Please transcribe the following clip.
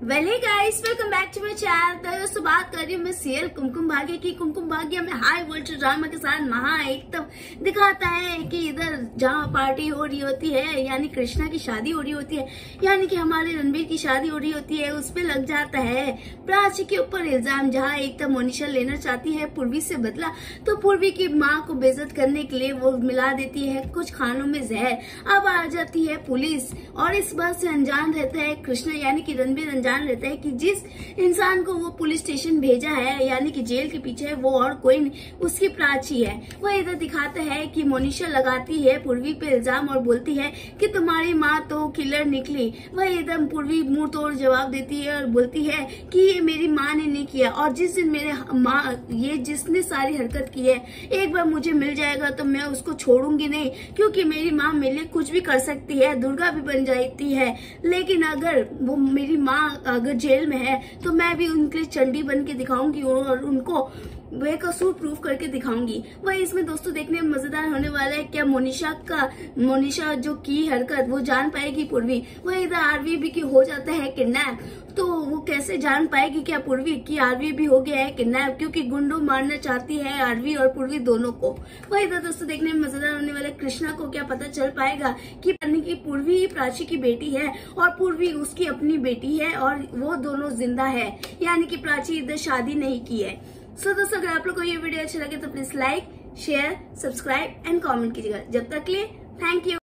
Well hey guys, welcome back to my channel. तो दोस्तों बात कर रही हूँ मैं सीरियल कुमकुम भाग्य की। कुमकुम भाग्य में हाई वोल्टेज ड्रामा के साथ महा एकदम दिखाता है कि इधर जहाँ पार्टी हो रही होती है, यानी कृष्णा की शादी हो रही होती है, यानी कि हमारे रणबीर की शादी हो रही होती है, उस पे लग जाता है प्राची के ऊपर इल्जाम। जहाँ एकदम मोनिशा लेना चाहती है पूर्वी से बदला, तो पूर्वी की माँ को बेइज्जत करने के लिए वो मिला देती है कुछ खानों में जहर। अब आ जाती है पुलिस और इस बात से अनजान रहता है कृष्णा, यानी कि रणबीर अनजान रहता है कि जिस इंसान को वो पुलिस स्टेशन भेजा है, यानी कि जेल के पीछे है, वो और कोई नहीं, उसकी प्राची है। वह इधर दिखाता है कि मोनिशा लगाती है पूर्वी पे इल्जाम और बोलती है कि तुम्हारी माँ तो किलर निकली। वह एकदम पूर्वी मुंह तोड़ जवाब देती है और बोलती है कि ये मेरी माँ ने नहीं किया, और जिस दिन मेरे माँ ये जिसने सारी हरकत की है एक बार मुझे मिल जाएगा तो मैं उसको छोड़ूंगी नहीं, क्योंकि मेरी माँ मेरे लिए कुछ भी कर सकती है, दुर्गा भी बन जाती है। लेकिन अगर वो मेरी माँ अगर जेल में है तो मैं भी उनके लिए चंडी बन के दिखाऊंगी और उनको बेकसूर प्रूफ करके दिखाऊंगी। वही इसमें दोस्तों देखने में मजेदार होने वाला है। क्या मोनिशा जो की हरकत वो जान पाएगी पूर्वी? वही इधर आरवी भी की हो जाता है किडनैप, तो वो कैसे जान पाएगी क्या पूर्वी की आरवी भी हो गया है किडनैप, क्योंकि गुंडो मारना चाहती है आरवी और पूर्वी दोनों को। वही इधर दोस्तों देखने में मजेदार होने वाले, कृष्णा को क्या पता चल पाएगा कि पूर्वी ही प्राची की बेटी है और पूर्वी उसकी अपनी बेटी है और वो दोनों जिंदा है, यानी कि प्राची इधर शादी नहीं की है। सो दोस्तों अगर आप लोग को ये वीडियो अच्छा लगे तो please like, share, subscribe and comment कीजिएगा। जब तक के लिए थैंक यू।